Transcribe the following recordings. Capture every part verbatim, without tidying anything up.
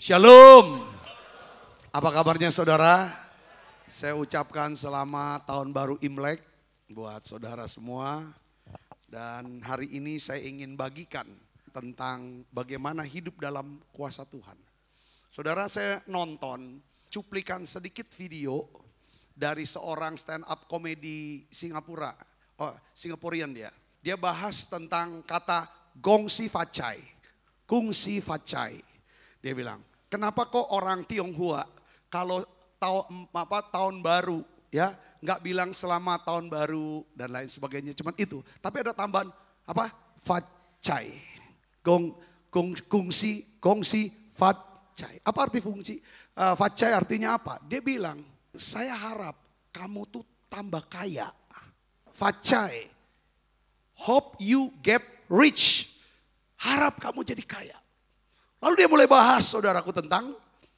Shalom. Apa kabarnya saudara? Saya ucapkan selamat tahun baru Imlek buat saudara semua. Dan hari ini saya ingin bagikan tentang bagaimana hidup dalam kuasa Tuhan. Saudara, saya nonton cuplikan sedikit video dari seorang stand up komedi Singapura. Oh, Singaporean dia. Dia bahas tentang kata gongsi facai. Kungsi facai. Dia bilang, kenapa kok orang Tionghoa kalau tahu apa tahun baru ya nggak bilang selamat tahun baru dan lain sebagainya, cuman itu. Tapi ada tambahan apa? Facai. Gong gong kungsi gongsi facai. Apa arti fungsi? Uh, facai artinya apa? Dia bilang, saya harap kamu tuh tambah kaya. Facai. Hope you get rich. Harap kamu jadi kaya. Lalu dia mulai bahas saudaraku tentang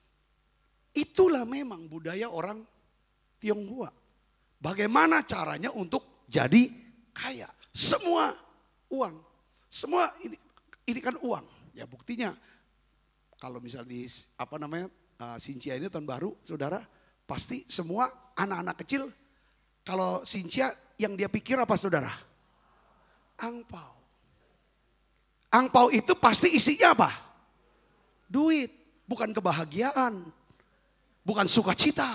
itulah memang budaya orang Tionghoa. Bagaimana caranya untuk jadi kaya. Semua uang. Semua ini, ini kan uang. Ya buktinya kalau misalnya di apa namanya uh, Sincia ini tahun baru saudara. Pasti semua anak-anak kecil kalau Sincia yang dia pikir apa saudara? Angpau. Angpau itu pasti isinya apa? Duit, bukan kebahagiaan, bukan sukacita.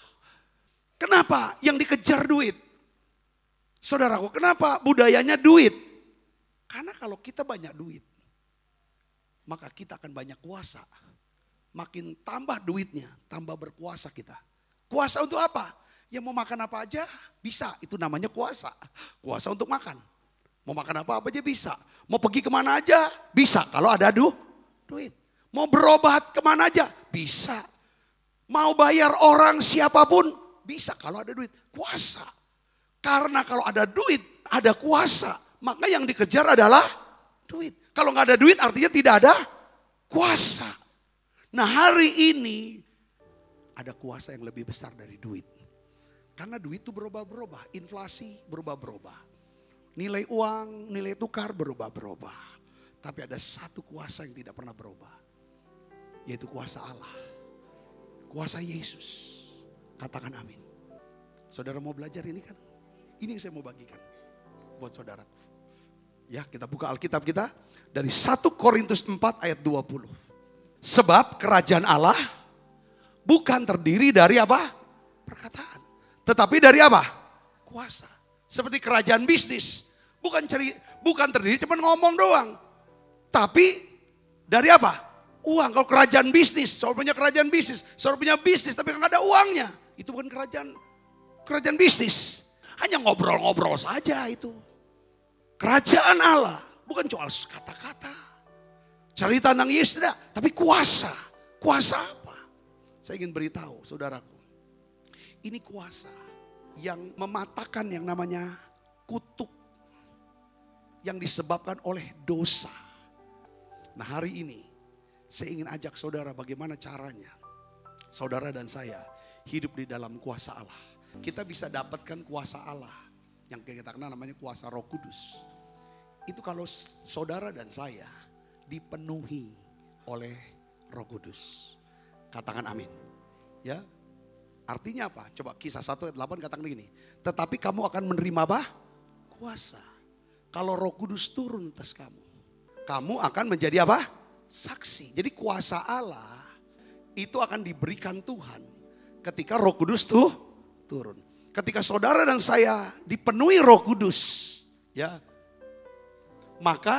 Kenapa yang dikejar duit? Saudaraku, kenapa budayanya duit? Karena kalau kita banyak duit, maka kita akan banyak kuasa. Makin tambah duitnya, tambah berkuasa kita. Kuasa untuk apa? Ya mau makan apa aja bisa, itu namanya kuasa. Kuasa untuk makan. Mau makan apa aja bisa. Mau pergi kemana aja bisa kalau ada du, duit. Mau berobat kemana aja bisa. Mau bayar orang siapapun bisa kalau ada duit. Kuasa. Karena kalau ada duit ada kuasa. Maka yang dikejar adalah duit. Kalau nggak ada duit artinya tidak ada kuasa. Nah hari ini ada kuasa yang lebih besar dari duit. Karena duit itu berubah-berubah. Inflasi berubah-berubah. Nilai uang, nilai tukar berubah-berubah. Tapi ada satu kuasa yang tidak pernah berubah. Yaitu kuasa Allah. Kuasa Yesus. Katakan amin. Saudara mau belajar ini kan? Ini yang saya mau bagikan. Buat saudara. Ya kita buka Alkitab kita. Dari satu Korintus empat ayat dua puluh. Sebab kerajaan Allah bukan terdiri dari apa? Perkataan. Tetapi dari apa? Kuasa. Seperti kerajaan bisnis. Bukan ceri, bukan terdiri cuma ngomong doang. Tapi dari apa? Uang. Kalau kerajaan bisnis, seorang punya kerajaan bisnis, seorang punya bisnis tapi nggak ada uangnya. Itu bukan kerajaan kerajaan bisnis. Hanya ngobrol-ngobrol saja itu. Kerajaan Allah bukan cuma kata-kata. Cerita tentang Yesus tidak, tapi kuasa. Kuasa apa? Saya ingin beritahu saudaraku. Ini kuasa yang mematahkan yang namanya kutuk. Yang disebabkan oleh dosa. Nah hari ini saya ingin ajak saudara bagaimana caranya. Saudara dan saya hidup di dalam kuasa Allah. Kita bisa dapatkan kuasa Allah. Yang kita kenal namanya kuasa Roh Kudus. Itu kalau saudara dan saya dipenuhi oleh Roh Kudus. Katakan amin. Ya. Artinya apa? Coba Kisah satu ayat delapan katakan begini. Tetapi kamu akan menerima apa? Kuasa. Kalau Roh Kudus turun atas kamu. Kamu akan menjadi apa? Saksi. Jadi kuasa Allah itu akan diberikan Tuhan ketika Roh Kudus tuh turun. Ketika saudara dan saya dipenuhi Roh Kudus, ya, maka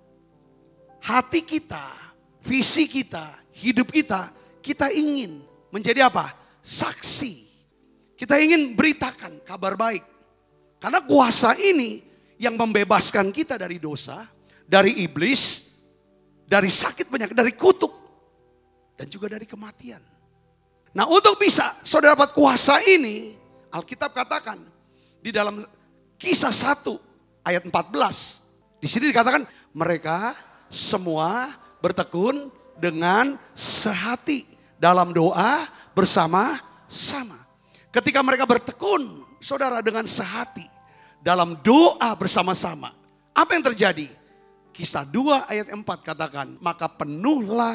hati kita, visi kita, hidup kita, kita ingin menjadi apa? Saksi. Kita ingin beritakan kabar baik. Karena kuasa ini yang membebaskan kita dari dosa, dari iblis, dari sakit penyakit, dari kutuk. Dan juga dari kematian. Nah untuk bisa saudara dapat kuasa ini. Alkitab katakan. Di dalam Kisah satu ayat empat belas. Di sini dikatakan mereka semua bertekun dengan sehati. Dalam doa bersama-sama. Ketika mereka bertekun saudara dengan sehati. Dalam doa bersama-sama. Apa yang terjadi? Kisah dua ayat empat katakan, maka penuhlah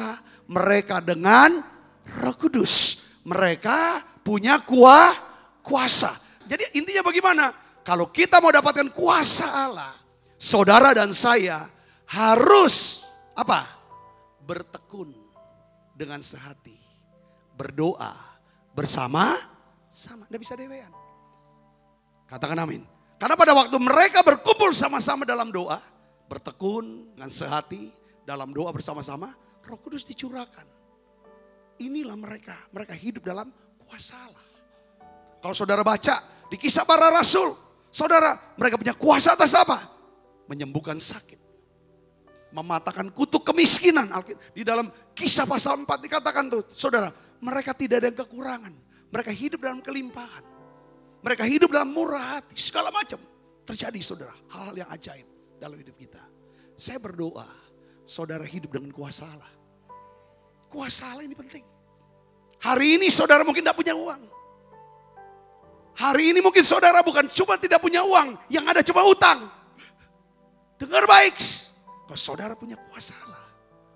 Mereka dengan Roh Kudus. Mereka punya kuah, kuasa. Jadi intinya bagaimana? Kalau kita mau dapatkan kuasa Allah, saudara dan saya harus apa? Bertekun dengan sehati. Berdoa bersama sama. Tidak bisa dewean. Katakan amin. Karena pada waktu mereka berkumpul sama-sama dalam doa, bertekun dengan sehati dalam doa bersama-sama, Roh Kudus dicurahkan. Inilah mereka, mereka hidup dalam kuasa Allah. Kalau saudara baca di Kisah Para Rasul, saudara, mereka punya kuasa atas apa? Menyembuhkan sakit, mematahkan kutuk kemiskinan. Di dalam Kisah pasal empat dikatakan tuh, saudara, mereka tidak ada kekurangan. Mereka hidup dalam kelimpahan. Mereka hidup dalam murah hati. Segala macam terjadi, saudara. Hal-hal yang ajaib dalam hidup kita. Saya berdoa, saudara hidup dengan kuasa Allah. Kuasa Allah ini penting. Hari ini saudara mungkin tidak punya uang. Hari ini mungkin saudara bukan cuma tidak punya uang. Yang ada cuma utang. Dengar baik. Kalau saudara punya kuasa Allah,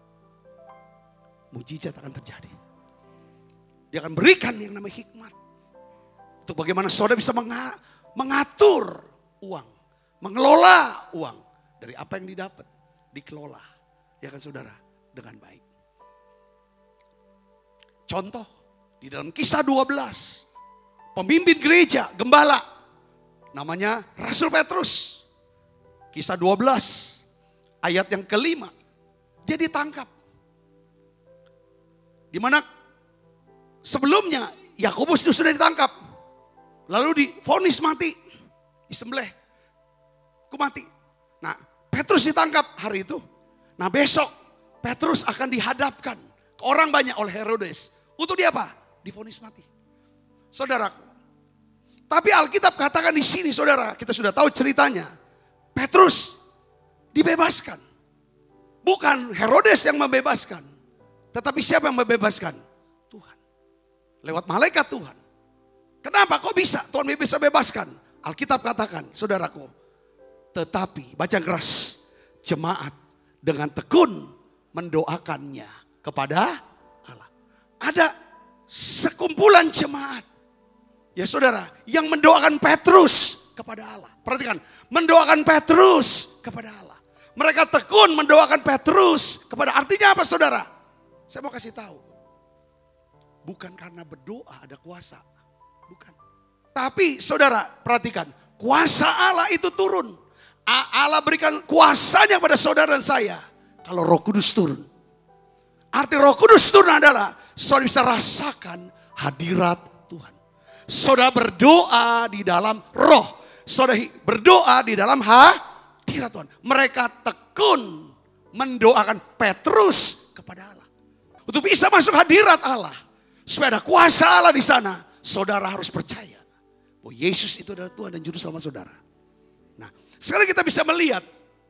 mujizat akan terjadi. Dia akan berikan yang namanya hikmat. Untuk bagaimana saudara bisa mengatur uang. Mengelola uang. Dari apa yang didapat. Dikelola. Ya kan saudara. Dengan baik. Contoh. Di dalam Kisah dua belas. Pemimpin gereja. Gembala. Namanya Rasul Petrus. Kisah dua belas. Ayat yang kelima. Dia ditangkap. Di mana sebelumnya Yakobus itu sudah ditangkap. Lalu divonis mati. Disembelih. Ku mati. Nah, Petrus ditangkap hari itu. Nah, besok Petrus akan dihadapkan ke orang banyak oleh Herodes. Untuk dia apa? Divonis mati. Saudaraku. Tapi Alkitab katakan di sini, saudara, kita sudah tahu ceritanya. Petrus dibebaskan. Bukan Herodes yang membebaskan. Tetapi siapa yang membebaskan? Tuhan. Lewat malaikat Tuhan. Kenapa kok bisa Tuhan bisa bebaskan? Alkitab katakan, saudaraku. Tetapi, baca keras. Jemaat dengan tekun mendoakannya kepada Allah. Ada sekumpulan jemaat. Ya saudara, yang mendoakan Petrus kepada Allah. Perhatikan, mendoakan Petrus kepada Allah. Mereka tekun mendoakan Petrus kepada, artinya apa saudara? Saya mau kasih tahu. Bukan karena berdoa ada kuasa. Bukan. Tapi saudara perhatikan. Kuasa Allah itu turun. Allah berikan kuasanya pada saudara dan saya. Kalau Roh Kudus turun. Arti Roh Kudus turun adalah saudara bisa rasakan hadirat Tuhan. Saudara berdoa di dalam roh. Saudara berdoa di dalam hadirat Tuhan. Mereka tekun mendoakan Petrus kepada Allah. Untuk bisa masuk hadirat Allah. Supaya ada kuasa Allah di sana. Saudara harus percaya. bahwa Yesus itu adalah Tuhan dan Juru Selamat saudara. Nah, sekarang kita bisa melihat.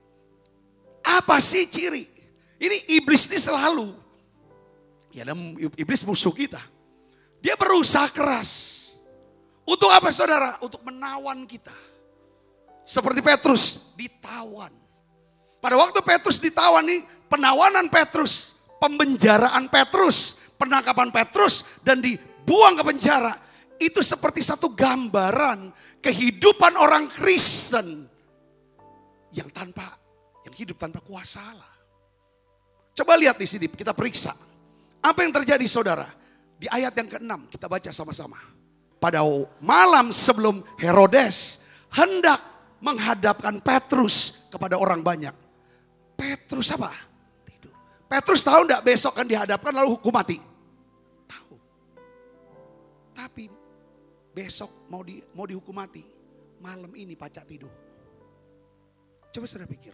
Apa sih ciri? Ini iblis ini selalu. Ya, iblis musuh kita. Dia berusaha keras. Untuk apa saudara? Untuk menawan kita. Seperti Petrus ditawan. Pada waktu Petrus ditawan ini, penawanan Petrus, pembenjaraan Petrus, penangkapan Petrus dan dibuang ke penjara. Itu seperti satu gambaran kehidupan orang Kristen yang tanpa yang hidup tanpa kuasa Allah. Coba lihat di sini, kita periksa. Apa yang terjadi saudara? Di ayat yang keenam kita baca sama-sama. Pada malam sebelum Herodes hendak menghadapkan Petrus kepada orang banyak. Petrus apa? Tidur. Petrus tahu enggak besok akan dihadapkan lalu hukum mati? Tahu. Tapi besok mau di mau dihukum mati. Malam ini pacak tidur. Coba saudara pikir.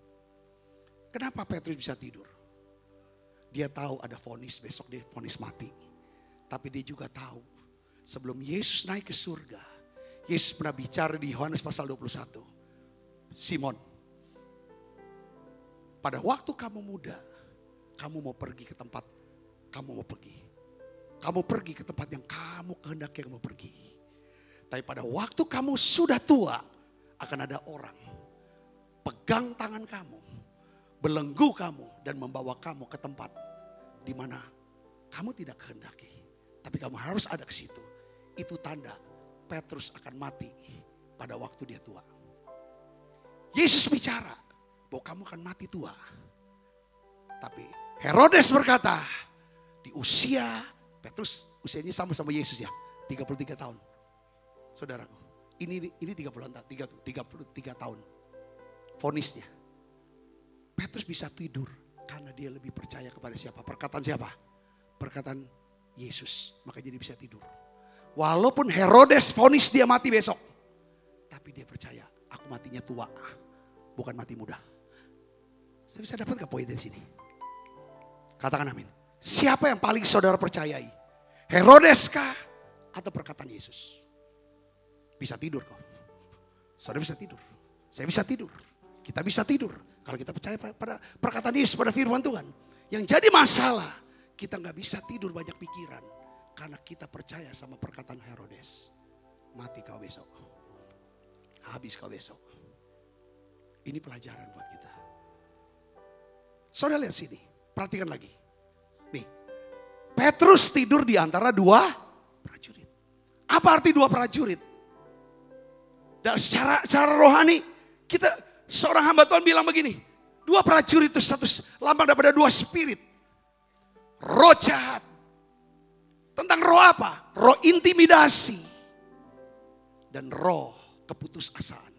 Kenapa Petrus bisa tidur? Dia tahu ada vonis, besok dia vonis mati. Tapi dia juga tahu sebelum Yesus naik ke surga. Yesus pernah bicara di Yohanes pasal dua puluh satu. Simon, pada waktu kamu muda, kamu mau pergi ke tempat, kamu mau pergi. Kamu pergi ke tempat yang kamu kehendaki kamu pergi. Tapi pada waktu kamu sudah tua, akan ada orang pegang tangan kamu, belenggu kamu dan membawa kamu ke tempat di mana kamu tidak kehendaki, tapi kamu harus ada ke situ. Itu tanda Petrus akan mati pada waktu dia tua. Yesus bicara bahwa kamu akan mati tua. Tapi Herodes berkata, di usia Petrus usianya sama sama Yesus ya, tiga puluh tiga tahun. Saudaraku, ini ini tiga puluh tiga tahun vonisnya. Petrus bisa tidur karena dia lebih percaya kepada siapa? Perkataan siapa? Perkataan Yesus. Makanya dia bisa tidur. Walaupun Herodes vonis dia mati besok, tapi dia percaya, aku matinya tua, bukan mati muda. Saya bisa dapat gak poin dari sini? Katakan amin. Siapa yang paling saudara percayai? Herodes kah? Atau perkataan Yesus? Bisa tidur kok. Saudara bisa tidur. Saya bisa tidur. Kita bisa tidur. Kalau kita percaya pada perkataan Yesus, pada firman Tuhan. Yang jadi masalah, kita gak bisa tidur banyak pikiran. Karena kita percaya sama perkataan Herodes. Mati kau besok. Habis kau besok. Ini pelajaran buat kita. Saudara lihat sini. Perhatikan lagi. Nih. Petrus tidur di antara dua prajurit. Apa arti dua prajurit? Dan secara, secara rohani, kita seorang hamba Tuhan bilang begini. Dua prajurit itu satu lambang daripada dua spirit. Roh jahat. Tentang roh apa? Roh intimidasi. Dan roh keputusasaan.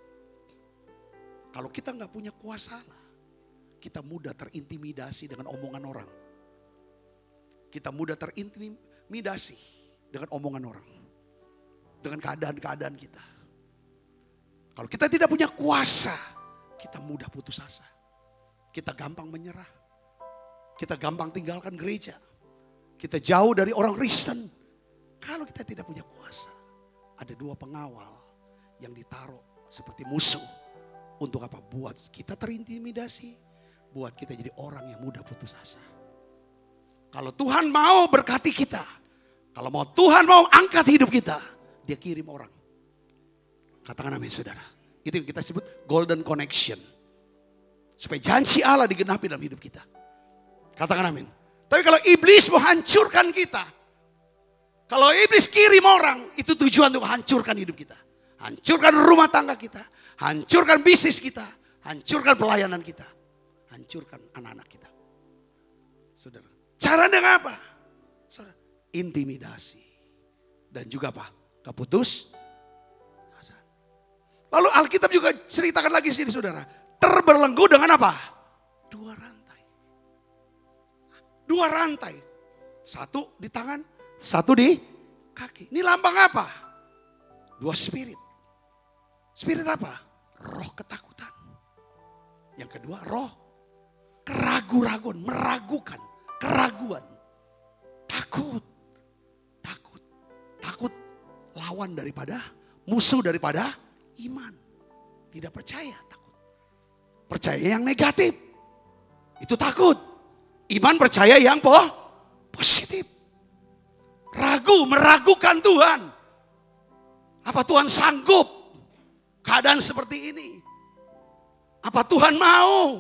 Kalau kita nggak punya kuasa Allah, kita mudah terintimidasi dengan omongan orang. Kita mudah terintimidasi dengan omongan orang. Dengan keadaan-keadaan kita. Kalau kita tidak punya kuasa, kita mudah putus asa. Kita gampang menyerah. Kita gampang tinggalkan gereja. Kita jauh dari orang Kristen. Kalau kita tidak punya kuasa, ada dua pengawal yang ditaruh seperti musuh. Untuk apa? Buat kita terintimidasi. Buat kita jadi orang yang mudah putus asa. Kalau Tuhan mau berkati kita. Kalau mau Tuhan mau angkat hidup kita. Dia kirim orang. Katakan amin saudara. Itu yang kita sebut golden connection. Supaya janji Allah digenapi dalam hidup kita. Katakan amin. Tapi kalau iblis mau hancurkan kita. Kalau iblis kirim orang. Itu tujuan untuk hancurkan hidup kita. Hancurkan rumah tangga kita. Hancurkan bisnis kita. Hancurkan pelayanan kita. Hancurkan anak-anak kita. Saudara. Cara dengan apa? Saudara. Intimidasi. Dan juga apa? Keputus. Lalu Alkitab juga ceritakan lagi sini saudara. Terbelenggu dengan apa? Dua rantai. Dua rantai. Satu di tangan, satu di kaki. Ini lambang apa? Dua spirit. Spirit apa? Roh ketakutan. Yang kedua roh keraguan-raguan, meragukan, keraguan. Takut. Takut. Takut lawan daripada, musuh daripada iman. Tidak percaya, takut. Percaya yang negatif. Itu takut. Iman percaya yang po, positif. Ragu, meragukan Tuhan. Apa Tuhan sanggup keadaan seperti ini? Apa Tuhan mau?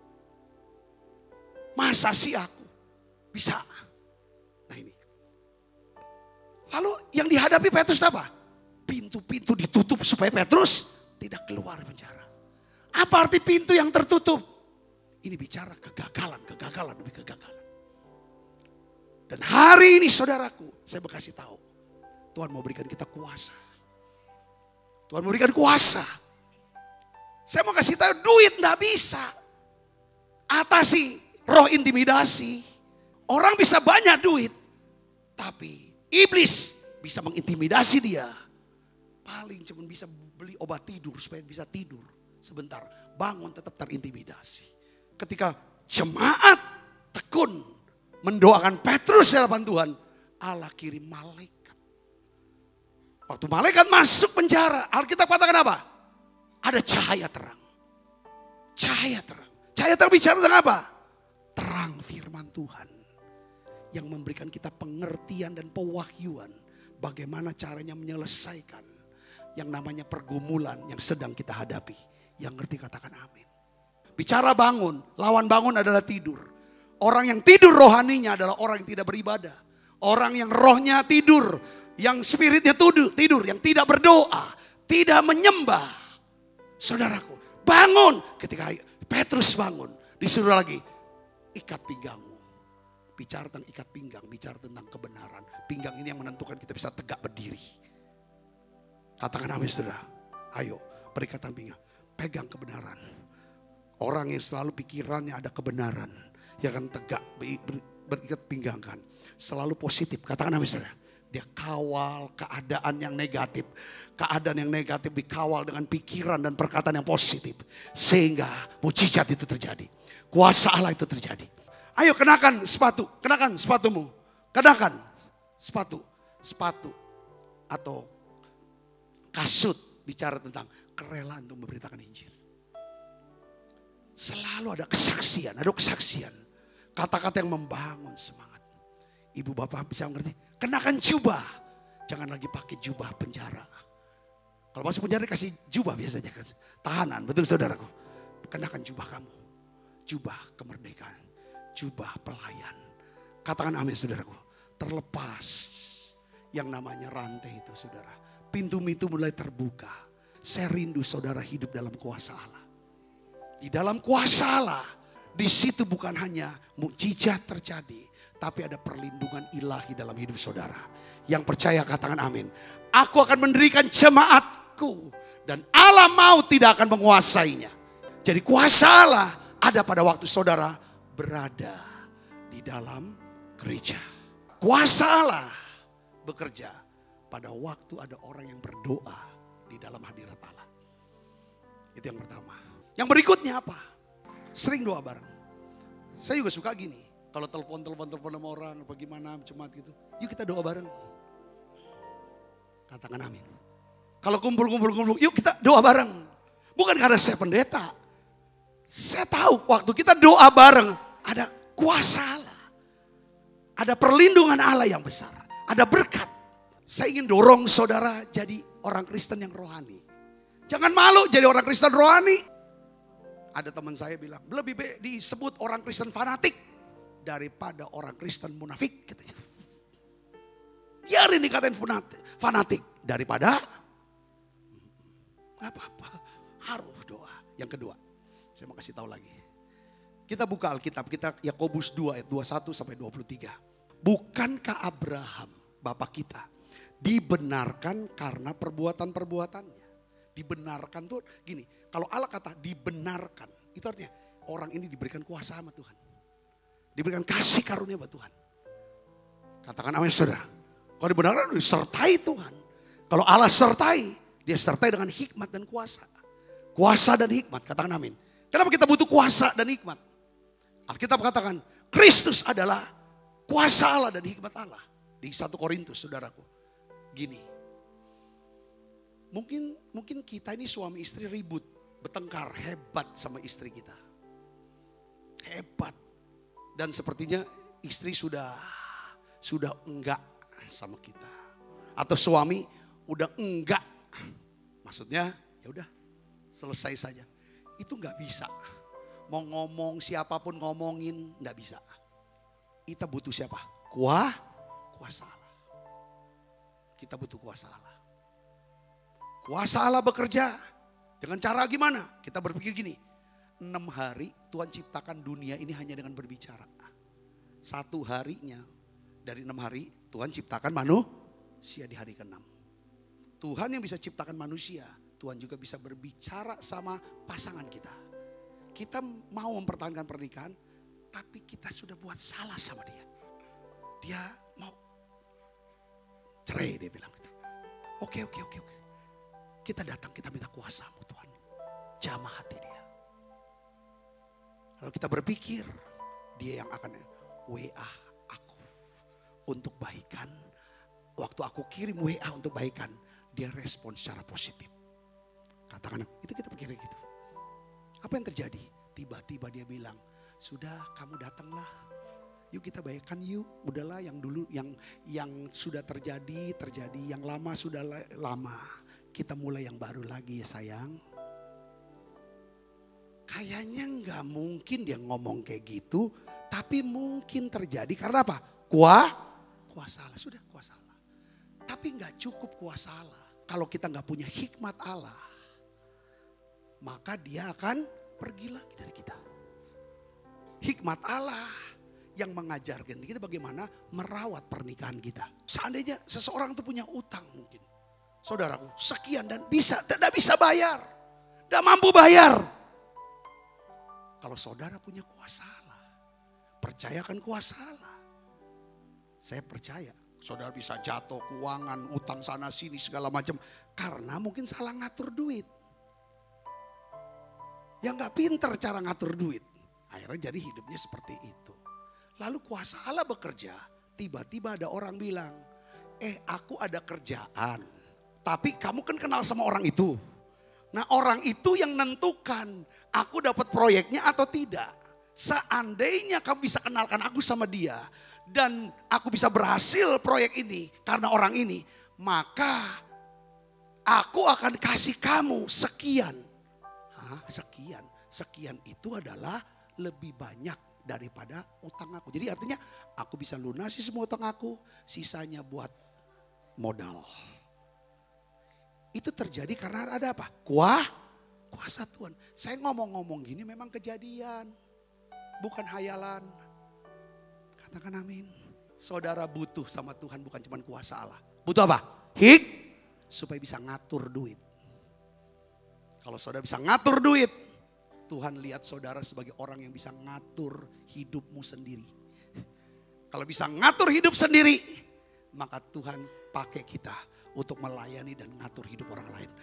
Masa sih aku bisa? Nah ini. Lalu yang dihadapi Petrus apa? Pintu-pintu ditutup supaya Petrus tidak keluar penjara. Apa arti pintu yang tertutup? Ini bicara kegagalan, kegagalan demi kegagalan. Dan hari ini saudaraku, saya mau kasih tahu. Tuhan mau berikan kita kuasa. Tuhan mau berikan kuasa. Saya mau kasih tahu, duit enggak bisa atasi roh intimidasi. Orang bisa banyak duit, tapi iblis bisa mengintimidasi dia. Paling cuma bisa beli obat tidur supaya bisa tidur sebentar. Bangun tetap terintimidasi. Ketika jemaat tekun mendoakan Petrus di hadapan Tuhan, Allah kirim malaikat. Waktu malaikat masuk penjara, Alkitab katakan apa? Ada cahaya terang. Cahaya terang. Cahaya terang bicara tentang apa? Terang firman Tuhan. Yang memberikan kita pengertian dan pewahyuan. Bagaimana caranya menyelesaikan yang namanya pergumulan yang sedang kita hadapi. Yang ngerti katakan amin. Bicara bangun, lawan bangun adalah tidur. Orang yang tidur rohaninya adalah orang yang tidak beribadah. Orang yang rohnya tidur, yang spiritnya tidur, tidur, yang tidak berdoa, tidak menyembah. Saudaraku, bangun. Ketika Petrus bangun, disuruh lagi, ikat pinggangmu. Bicara tentang ikat pinggang, bicara tentang kebenaran. Pinggang ini yang menentukan kita bisa tegak berdiri. Katakan amin saudara. Ayo, perikatan pinggang. Pegang kebenaran. Orang yang selalu pikirannya ada kebenaran. Yang akan tegak, berikat pinggang kan. Selalu positif, katakan amin saudara. Dia kawal keadaan yang negatif. Keadaan yang negatif dikawal dengan pikiran dan perkataan yang positif. Sehingga mujizat itu terjadi. Kuasa Allah itu terjadi. Ayo kenakan sepatu, kenakan sepatumu. Kenakan sepatu, sepatu atau kasut bicara tentang kerelaan untuk memberitakan Injil. Selalu ada kesaksian, ada kesaksian. Kata-kata yang membangun semangat. Ibu bapak bisa mengerti, kenakan jubah. Jangan lagi pakai jubah penjara. Kalau masuk penjara kasih jubah biasanya. Tahanan, betul saudaraku. Kenakan jubah kamu. Jubah kemerdekaan. Jubah pelayan. Katakan amin saudaraku. Terlepas yang namanya rantai itu saudara. Pintu-pintu mulai terbuka. Saya rindu saudara hidup dalam kuasa Allah. Di dalam kuasa Allah. Di situ bukan hanya mukjizat terjadi. Tapi ada perlindungan ilahi dalam hidup saudara. Yang percaya katakan amin. Aku akan mendirikan jemaatku. Dan Allah mau tidak akan menguasainya. Jadi kuasa Allah ada pada waktu saudara berada di dalam gereja. Kuasa Allah bekerja pada waktu ada orang yang berdoa di dalam hadirat Allah. Itu yang pertama. Yang berikutnya apa? Sering doa bareng. Saya juga suka gini. Kalau telepon-telepon-telepon sama orang, bagaimana jemaat gitu. Yuk kita doa bareng. Katakan amin. Kalau kumpul-kumpul-kumpul, yuk kita doa bareng. Bukan karena saya pendeta. Saya tahu waktu kita doa bareng, ada kuasa Allah. Ada perlindungan Allah yang besar. Ada berkat. Saya ingin dorong saudara jadi orang Kristen yang rohani. Jangan malu jadi orang Kristen rohani. Ada teman saya bilang, lebih baik disebut orang Kristen fanatik daripada orang Kristen munafik. Katanya. Biarin dikatain fanatik daripada apa-apa. Harus doa. Yang kedua, saya mau kasih tahu lagi. Kita buka Alkitab, kita Yakobus dua ayat dua puluh satu sampai dua puluh tiga. Bukankah Abraham, bapak kita, dibenarkan karena perbuatan-perbuatannya? Dibenarkan tuh gini, kalau Allah kata dibenarkan, itu artinya orang ini diberikan kuasa sama Tuhan. Diberikan kasih karunia buat Tuhan. Katakan amin saudara. Kalau dibenarkan disertai Tuhan. Kalau Allah sertai, dia sertai dengan hikmat dan kuasa. Kuasa dan hikmat, katakan amin. Kenapa kita butuh kuasa dan hikmat? Alkitab katakan, Kristus adalah kuasa Allah dan hikmat Allah. Di satu Korintus, saudaraku. Gini. Mungkin mungkin kita ini suami istri ribut, bertengkar, hebat sama istri kita. Hebat. Dan sepertinya istri sudah sudah enggak sama kita. Atau suami udah enggak. Maksudnya, ya udah, selesai saja. Itu nggak bisa. Mau ngomong siapapun ngomongin nggak bisa. Kita butuh siapa? Kuah, kuasa Allah. Kita butuh kuasa Allah. Kuasa Allah bekerja dengan cara gimana? Kita berpikir gini. Enam hari Tuhan ciptakan dunia ini hanya dengan berbicara. Satu harinya dari enam hari Tuhan ciptakan manusia di hari keenam. Tuhan yang bisa ciptakan manusia. Tuhan juga bisa berbicara sama pasangan kita. Kita mau mempertahankan pernikahan, tapi kita sudah buat salah sama dia. Dia mau cerai, dia bilang gitu. Oke, oke, oke, oke. Kita datang, kita minta kuasa-Mu Tuhan. Jamah hati dia. Lalu kita berpikir, dia yang akan W A aku untuk baikan. Waktu aku kirim W A untuk baikan, dia respon secara positif. Katakan, itu kita pikir gitu. Apa yang terjadi? Tiba-tiba dia bilang, sudah kamu datanglah. Yuk kita baikan yuk. Udahlah yang dulu, yang yang sudah terjadi, terjadi. Yang lama sudah lama. Kita mulai yang baru lagi ya sayang. kayaknya nggak mungkin dia ngomong kayak gitu. Tapi mungkin terjadi karena apa? Kuah, kuasa Allah. Sudah kuasa Allah. Tapi nggak cukup kuasa Allah. Kalau kita nggak punya hikmat Allah, maka dia akan pergi lagi dari kita. Hikmat Allah yang mengajarkan kita bagaimana merawat pernikahan kita. Seandainya seseorang itu punya utang mungkin. Saudaraku, sekian dan bisa, tidak bisa bayar. Tidak mampu bayar. Kalau saudara punya kuasa Allah, percayakan kuasa Allah. Saya percaya saudara bisa jatuh keuangan, utang sana sini segala macam. Karena mungkin salah ngatur duit. Yang gak pinter cara ngatur duit. Akhirnya jadi hidupnya seperti itu. Lalu kuasa Allah bekerja, tiba-tiba ada orang bilang, eh aku ada kerjaan. Tapi kamu kan kenal sama orang itu. Nah orang itu yang nentukan aku dapat proyeknya atau tidak. Seandainya kamu bisa kenalkan aku sama dia. Dan aku bisa berhasil proyek ini karena orang ini. Maka aku akan kasih kamu sekian. Hah, sekian. Sekian itu adalah lebih banyak daripada utang aku. Jadi artinya aku bisa lunasi semua utang aku. Sisanya buat modal. Itu terjadi karena ada apa? Kuah, kuasa Tuhan. Saya ngomong-ngomong gini memang kejadian. Bukan hayalan. Katakan amin. Saudara butuh sama Tuhan bukan cuma kuasa Allah. Butuh apa? Hik. Supaya bisa ngatur duit. Kalau saudara bisa ngatur duit. Tuhan lihat saudara sebagai orang yang bisa ngatur hidupmu sendiri. Kalau bisa ngatur hidup sendiri. Maka Tuhan pakai kita untuk melayani dan ngatur hidup orang lain.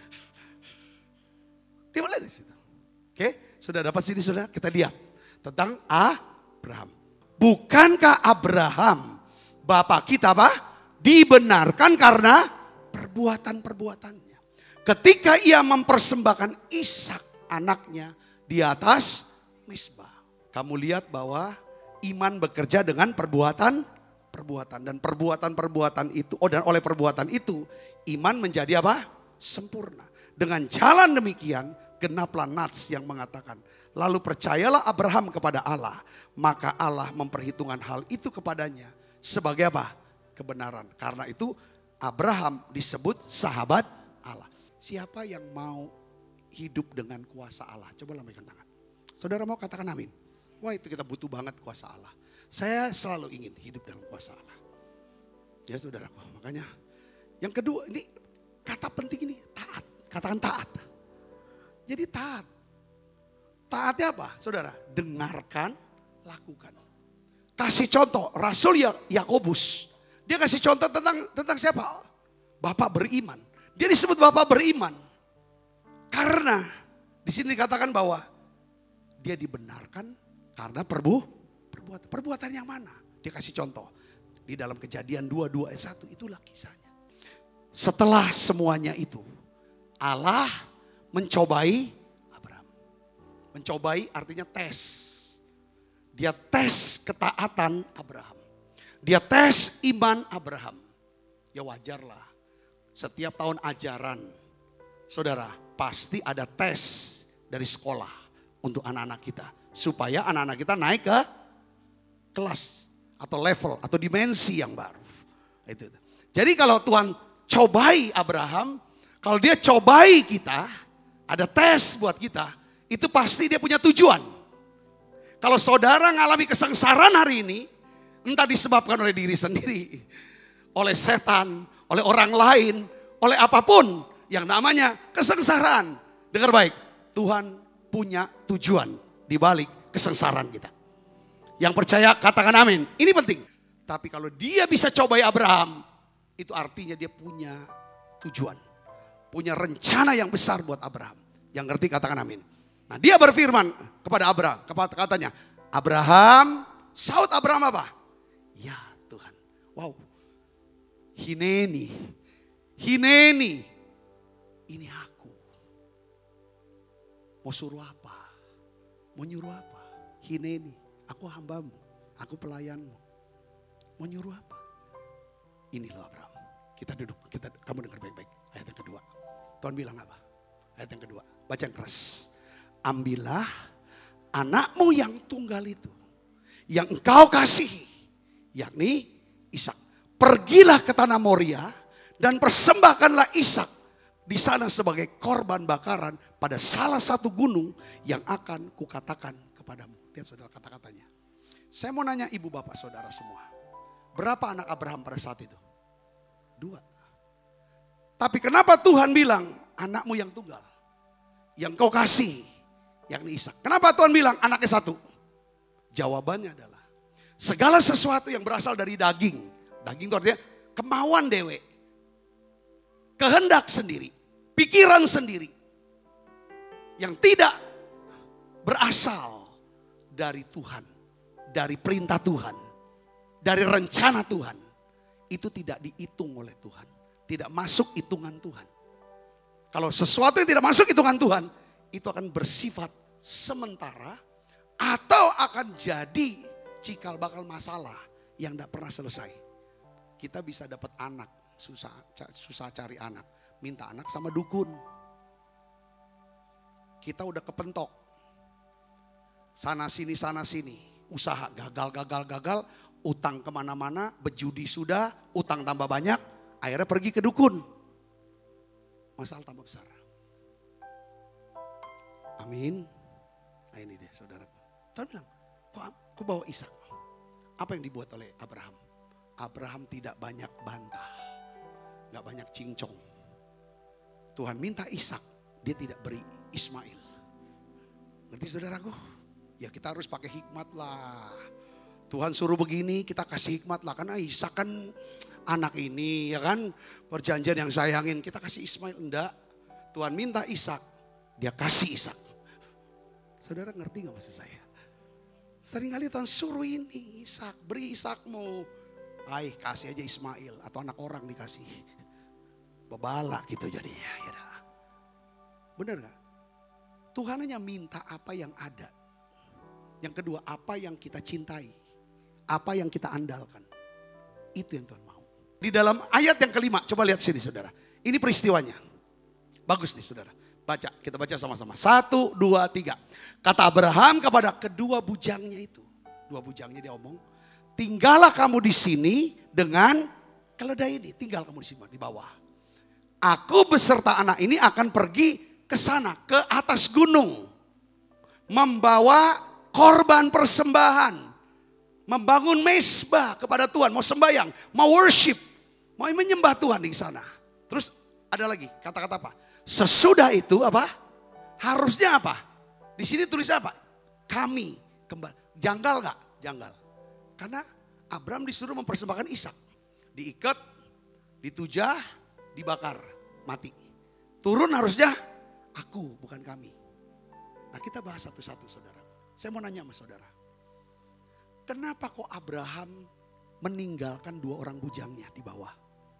Dimulai dari situ. Oke, sudah dapat sini sudah kita lihat tentang Abraham. Bukankah Abraham bapak kita apa? Dibenarkan karena perbuatan-perbuatannya. Ketika ia mempersembahkan Ishak anaknya di atas mezbah. Kamu lihat bahwa iman bekerja dengan perbuatan perbuatan dan perbuatan-perbuatan itu oh dan oleh perbuatan itu iman menjadi apa? Sempurna. Dengan jalan demikian genaplah nats yang mengatakan lalu percayalah Abraham kepada Allah maka Allah memperhitungkan hal itu kepadanya sebagai apa? Kebenaran. Karena itu Abraham disebut sahabat Allah. Siapa yang mau hidup dengan kuasa Allah? Coba lambaikan tangan. Saudara mau katakan amin. Wah itu kita butuh banget kuasa Allah. Saya selalu ingin hidup dalam kuasa Allah. Ya saudaraku, makanya yang kedua ini kata penting ini taat. Katakan taat. Jadi taat. Taatnya apa saudara? Dengarkan, lakukan. Kasih contoh Rasul Yakobus. Dia kasih contoh tentang tentang siapa? Bapak beriman. Dia disebut bapak beriman. Karena di sini dikatakan bahwa dia dibenarkan karena perbu Perbuatan, perbuatan yang mana? Dia kasih contoh. Di dalam Kejadian dua puluh dua ayat satu itulah kisahnya. Setelah semuanya itu Allah mencobai Abraham. Mencobai artinya tes. Dia tes ketaatan Abraham. Dia tes iman Abraham. Ya wajarlah. Setiap tahun ajaran. Saudara pasti ada tes dari sekolah untuk anak-anak kita. Supaya anak-anak kita naik ke kelas atau level atau dimensi yang baru. Itu. Jadi kalau Tuhan cobai Abraham, kalau dia cobai kita, ada tes buat kita, itu pasti dia punya tujuan. Kalau saudara ngalami kesengsaraan hari ini, entah disebabkan oleh diri sendiri, oleh setan, oleh orang lain, oleh apapun yang namanya kesengsaraan. Dengar baik, Tuhan punya tujuan di balik kesengsaraan kita. Yang percaya katakan amin. Ini penting. Tapi kalau dia bisa cobai Abraham, itu artinya dia punya tujuan. Punya rencana yang besar buat Abraham. Yang ngerti katakan amin. Nah dia berfirman kepada Abraham. Katanya, Abraham, saut Abraham apa? Ya Tuhan. Wow. Hineni. Hineni. Ini aku. Mau suruh apa? Mau nyuruh apa? Hineni. Aku hambamu, aku pelayanmu. Mau nyuruh apa? Ini loh Abraham. Kita duduk, kita, kamu dengar baik-baik. Ayat yang kedua. Tuhan bilang apa? Ayat yang kedua. Baca yang keras. Ambillah anakmu yang tunggal itu, yang engkau kasihi, yakni Ishak. Pergilah ke tanah Moria dan persembahkanlah Ishak di sana sebagai korban bakaran pada salah satu gunung yang akan kukatakan kepadamu. Lihat saudara kata-katanya. Saya mau nanya ibu bapak saudara semua. Berapa anak Abraham pada saat itu? Dua. Tapi kenapa Tuhan bilang anakmu yang tunggal, yang kau kasih, yakni Ishak. Kenapa Tuhan bilang anaknya satu? Jawabannya adalah segala sesuatu yang berasal dari daging. Daging itu artinya kemauan dewe. Kehendak sendiri. Pikiran sendiri. Yang tidak berasal dari Tuhan. Dari perintah Tuhan. Dari rencana Tuhan. Itu tidak dihitung oleh Tuhan. Tidak masuk hitungan Tuhan. Kalau sesuatu yang tidak masuk hitungan Tuhan. Itu akan bersifat sementara. Atau akan jadi cikal bakal masalah yang tidak pernah selesai. Kita bisa dapat anak. Susah, susah cari anak. Minta anak sama dukun. Kita udah kepentok. Sana sini, sana sini. Usaha gagal, gagal, gagal. Utang kemana-mana, berjudi sudah. Utang tambah banyak. Akhirnya pergi ke dukun. Masalah tambah besar. Amin. Nah ini deh saudara. Tuhan bilang, kok aku bawa Ishak? Apa yang dibuat oleh Abraham? Abraham tidak banyak bantah. Gak banyak cincong. Tuhan minta Ishak, dia tidak beri Ismail. Ngerti saudaraku? Ya kita harus pakai hikmat lah. Tuhan suruh begini, kita kasih hikmat lah. Karena Ishak kan anak ini, ya kan? Perjanjian yang sayangin, kita kasih Ismail. Enggak, Tuhan minta Ishak, dia kasih Ishak. Saudara ngerti gak maksud saya? Seringkali Tuhan suruh ini, Ishak, beri Ishakmu. Ay, kasih aja Ismail atau anak orang dikasih. Bebala gitu jadinya. Ya dah. Benar gak? Tuhan hanya minta apa yang ada. Yang kedua, apa yang kita cintai. Apa yang kita andalkan. Itu yang Tuhan mau. Di dalam ayat yang kelima, coba lihat sini saudara. Ini peristiwanya. Bagus nih saudara. Baca, kita baca sama-sama. Satu, dua, tiga. Kata Abraham kepada kedua bujangnya itu. Dua bujangnya dia omong. Tinggallah kamu di sini dengan keledai ini. Tinggal kamu di sini di bawah. Aku beserta anak ini akan pergi ke sana, ke atas gunung. Membawa korban persembahan. Membangun mesbah kepada Tuhan. Mau sembahyang, mau worship. Mau menyembah Tuhan di sana. Terus ada lagi kata-kata apa? Sesudah itu apa? Harusnya apa? Di sini tulis apa? Kami kembali. Janggal gak? Janggal. Karena Abraham disuruh mempersembahkan Ishak. Diikat, ditujah, dibakar, mati. Turun harusnya aku, bukan kami. Nah kita bahas satu-satu saudara. Saya mau nanya sama saudara. Kenapa kok Abraham meninggalkan dua orang bujangnya di bawah?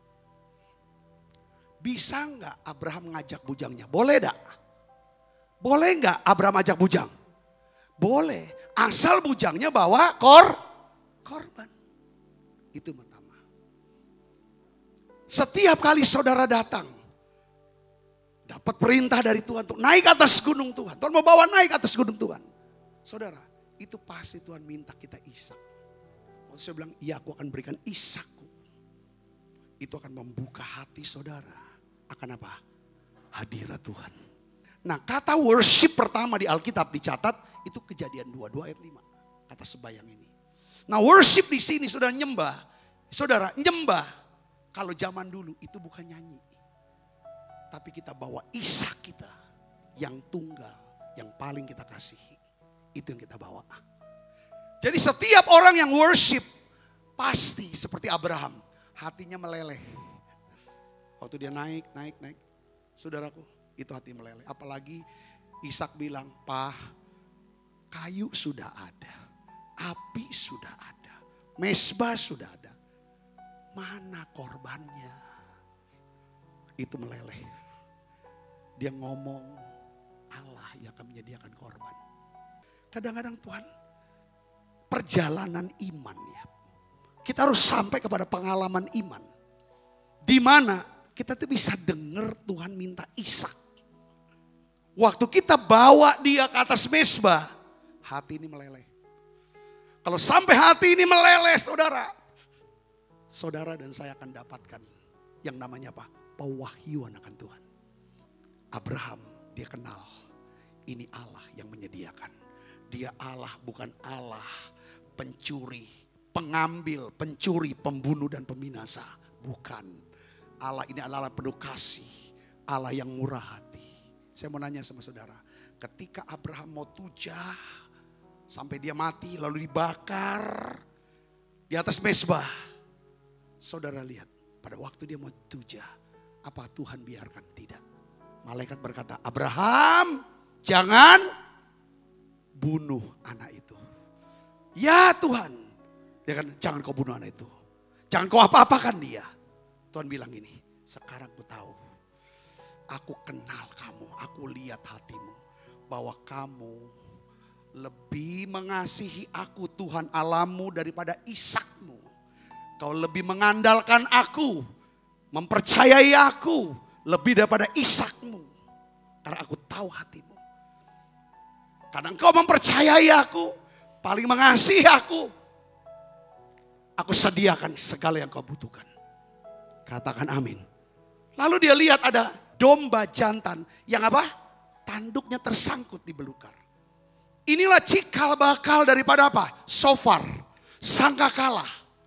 Bisa nggak Abraham ngajak bujangnya? Boleh enggak? Boleh nggak Abraham ajak bujang? Boleh. Asal bujangnya bawa kor, korban. Itu pertama. Setiap kali saudara datang, dapat perintah dari Tuhan untuk naik ke atas gunung Tuhan. Tuhan mau bawa naik ke atas gunung Tuhan. Saudara, itu pasti Tuhan minta kita Ishak. Waktu saya bilang, iya aku akan berikan Ishakku. Itu akan membuka hati saudara. Akan apa? Hadirat Tuhan. Nah kata worship pertama di Alkitab dicatat, itu Kejadian dua puluh dua ayat lima. Kata sembayang ini. Nah worship di sini saudara nyembah. Saudara nyembah. Kalau zaman dulu itu bukan nyanyi. Tapi kita bawa Ishak kita. Yang tunggal. Yang paling kita kasihi. Itu yang kita bawa. Jadi setiap orang yang worship. Pasti seperti Abraham. Hatinya meleleh. Waktu dia naik, naik, naik. Saudaraku, itu hati meleleh. Apalagi Ishak bilang, "Pak, kayu sudah ada. Api sudah ada. Mesbah sudah ada. Mana korbannya?" Itu meleleh. Dia ngomong, Allah yang akan menyediakan korban. Kadang-kadang Tuhan, perjalanan iman ya. Kita harus sampai kepada pengalaman iman. Di mana kita tuh bisa dengar Tuhan minta Ishak. Waktu kita bawa dia ke atas mesbah, hati ini meleleh. Kalau sampai hati ini meleleh saudara, saudara dan saya akan dapatkan yang namanya apa? Pewahyuan akan Tuhan. Abraham dia kenal ini Allah yang menyediakan. Dia Allah bukan Allah pencuri, pengambil, pencuri, pembunuh dan peminasa. Bukan. Allah ini adalah penuh kasih, Allah yang murah hati. Saya mau nanya sama saudara, ketika Abraham mau tujah sampai dia mati lalu dibakar di atas mezbah. Saudara lihat pada waktu dia mau tujah, apa Tuhan biarkan? Tidak. Malaikat berkata, Abraham jangan bunuh anak itu. Ya Tuhan, ya kan, jangan kau bunuh anak itu. Jangan kau apa-apakan dia. Tuhan bilang ini, sekarang ku tahu. Aku kenal kamu, aku lihat hatimu. Bahwa kamu lebih mengasihi aku Tuhan Allahmu daripada Ishakmu. Kau lebih mengandalkan aku, mempercayai aku lebih daripada Ishakmu. Karena aku tahu hatimu. Karena engkau mempercayai aku, paling mengasihi aku. Aku sediakan segala yang kau butuhkan. Katakan amin. Lalu dia lihat ada domba jantan yang apa? Tanduknya tersangkut di belukar. Inilah cikal bakal daripada apa? Shofar, sangkakala.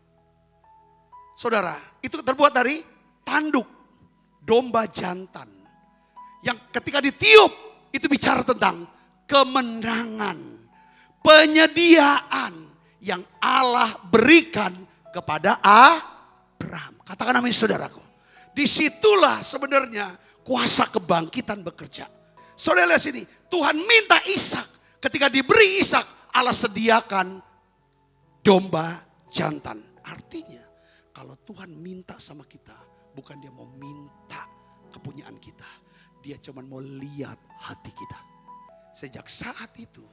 Saudara, itu terbuat dari tanduk domba jantan. Yang ketika ditiup itu bicara tentang kemenangan, penyediaan yang Allah berikan kepada Abraham. Katakan amin saudaraku. Disitulah sebenarnya kuasa kebangkitan bekerja. Saudara lihat sini, Tuhan minta Ishak. Ketika diberi Ishak, Allah sediakan domba jantan. Artinya kalau Tuhan minta sama kita, bukan dia mau minta kepunyaan kita. Dia cuma mau lihat hati kita. Sejak saat itu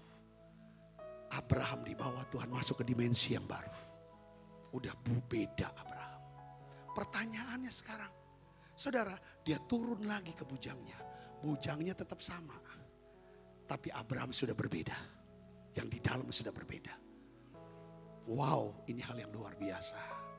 Abraham dibawa Tuhan masuk ke dimensi yang baru. Udah beda Abraham. Pertanyaannya sekarang, saudara, dia turun lagi ke bujangnya. Bujangnya tetap sama. Tapi Abraham sudah berbeda. Yang di dalam sudah berbeda. Wow, ini hal yang luar biasa.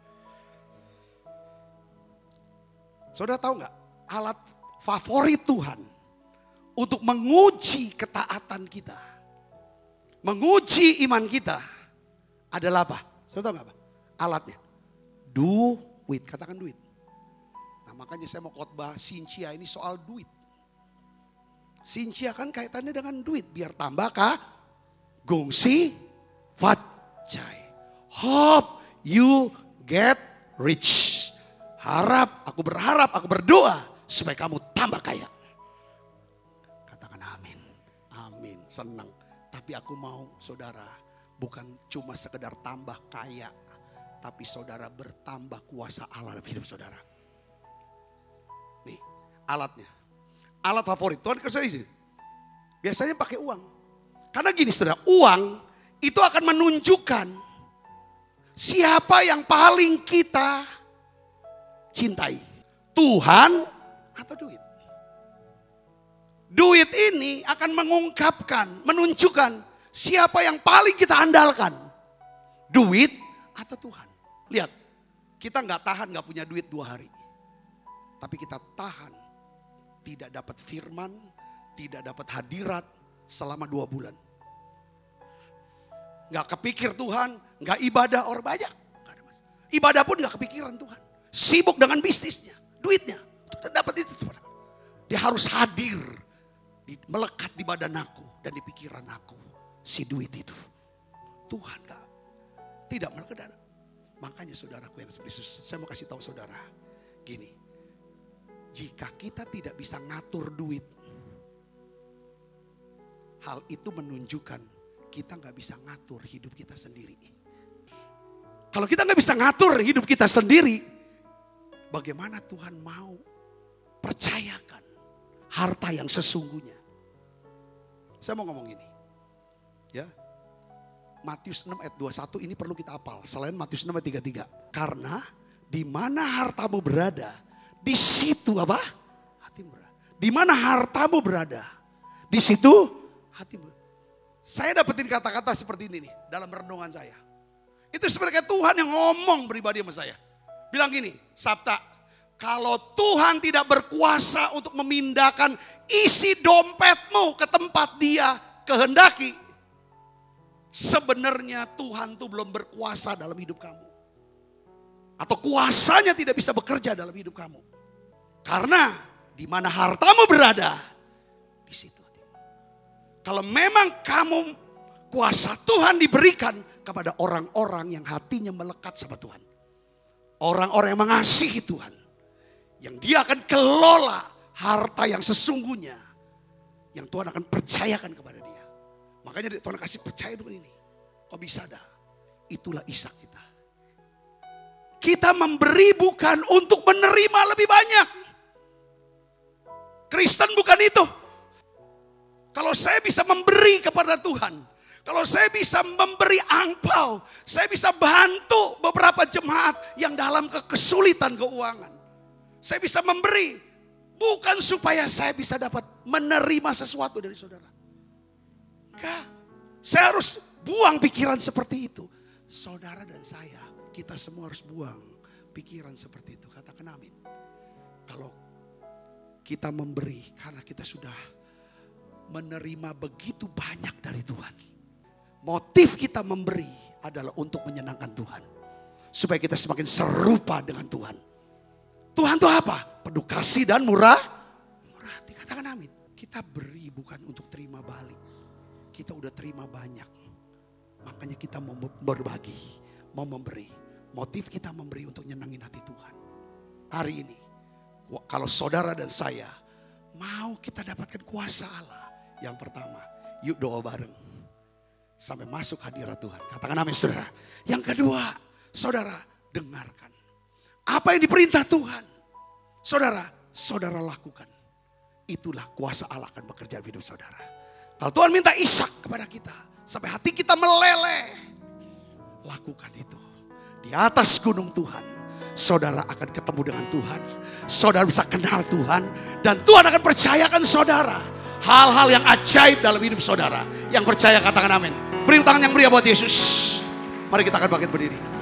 Saudara tahu gak? Alat favorit Tuhan untuk menguji ketaatan kita, menguji iman kita adalah apa? Saudara tahu gak apa? Alatnya. Duit, katakan duit. Nah makanya saya mau khotbah Sincia ini soal duit. Sincia kan kaitannya dengan duit. Biar tambah kah? Gongsi Facai. Hope you get rich. Harap, aku berharap, aku berdoa supaya kamu tambah kaya. Katakan amin. Amin, senang. Tapi aku mau saudara bukan cuma sekedar tambah kaya. Tapi saudara bertambah kuasa Allah dalam hidup saudara. Nih alatnya. Alat favorit. Tuhan kasih ini. Biasanya pakai uang. Karena gini saudara, uang itu akan menunjukkan siapa yang paling kita cintai. Tuhan atau duit. Duit ini akan mengungkapkan, menunjukkan siapa yang paling kita andalkan. Duit atau Tuhan. Lihat, kita nggak tahan nggak punya duit dua hari. Tapi kita tahan tidak dapat firman, tidak dapat hadirat selama dua bulan. Nggak kepikir Tuhan, nggak ibadah orang banyak. Nggak ada masalah. Ibadah pun nggak kepikiran Tuhan. Sibuk dengan bisnisnya, duitnya. Tuhan dapat itu. Dia harus hadir, melekat di badan aku dan di pikiran aku. Si duit itu. Tuhan gak, tidak melekat. Makanya saudaraku yang Yesus, saya mau kasih tahu saudara. Gini, jika kita tidak bisa ngatur duit, hal itu menunjukkan kita gak bisa ngatur hidup kita sendiri. Kalau kita gak bisa ngatur hidup kita sendiri, bagaimana Tuhan mau percayakan harta yang sesungguhnya? Saya mau ngomong ini. Ya. Matius enam ayat dua puluh satu ini perlu kita hafal. Selain Matius enam ayat tiga puluh tiga. Karena di mana hartamu berada, di situ apa? Hatimu berada. Di mana hartamu berada, di situ hatimu. Saya dapetin kata-kata seperti ini nih dalam renungan saya. Itu sebenarnya Tuhan yang ngomong pribadi sama saya. Bilang gini, Sabta, kalau Tuhan tidak berkuasa untuk memindahkan isi dompetmu ke tempat Dia kehendaki, sebenarnya Tuhan tuh belum berkuasa dalam hidup kamu. Atau kuasanya tidak bisa bekerja dalam hidup kamu. Karena di mana hartamu berada, di situ. Kalau memang kamu kuasa Tuhan diberikan kepada orang-orang yang hatinya melekat sama Tuhan. Orang-orang yang mengasihi Tuhan. Yang dia akan kelola harta yang sesungguhnya. Yang Tuhan akan percayakan kepada dia. Makanya Tuhan kasih percaya dengan ini. Kok bisa dah? Itulah Ishak kita. Kita memberi bukan untuk menerima lebih banyak. Kristen bukan itu. Kalau saya bisa memberi kepada Tuhan, kalau saya bisa memberi angpau, saya bisa bantu beberapa jemaat yang dalam kesulitan keuangan. Saya bisa memberi, bukan supaya saya bisa dapat menerima sesuatu dari saudara. Enggak, saya harus buang pikiran seperti itu. Saudara dan saya, kita semua harus buang pikiran seperti itu. Katakan amin. Kalau kita memberi karena kita sudah menerima begitu banyak dari Tuhan. Motif kita memberi adalah untuk menyenangkan Tuhan. Supaya kita semakin serupa dengan Tuhan. Tuhan itu apa? Penuh kasih dan murah. Murah hati, katakan amin. Kita beri bukan untuk terima balik. Kita udah terima banyak. Makanya kita mau berbagi, mau memberi. Motif kita memberi untuk nyenangin hati Tuhan. Hari ini, kalau saudara dan saya mau kita dapatkan kuasa Allah. Yang pertama, yuk doa bareng. Sampai masuk hadirat Tuhan. Katakan amin saudara. Yang kedua, saudara dengarkan. Apa yang diperintah Tuhan. Saudara, saudara lakukan. Itulah kuasa Allah akan bekerja di hidup saudara. Kalau Tuhan minta Ishak kepada kita. Sampai hati kita meleleh. Lakukan itu. Di atas gunung Tuhan. Saudara akan ketemu dengan Tuhan. Saudara bisa kenal Tuhan. Dan Tuhan akan percayakan saudara. Hal-hal yang ajaib dalam hidup saudara. Yang percaya katakan amin. Beri tangan yang meriah buat Yesus. Mari kita akan bangkit berdiri.